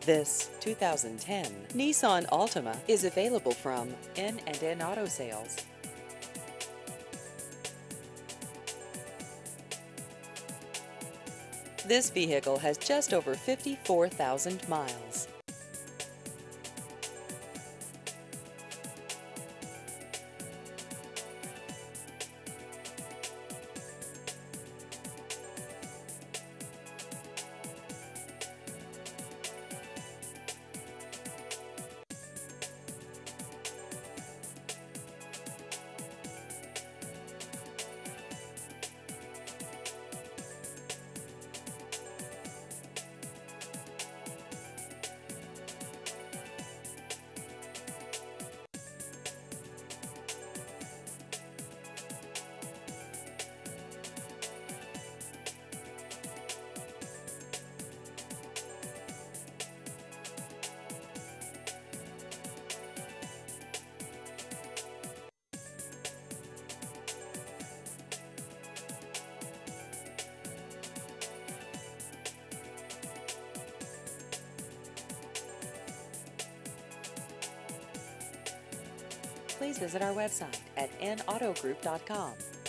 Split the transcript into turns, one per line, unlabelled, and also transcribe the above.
This 2010 Nissan Altima is available from N&N Auto Sales. This vehicle has just over 54,000 miles. Please visit our website at nautogroup.com.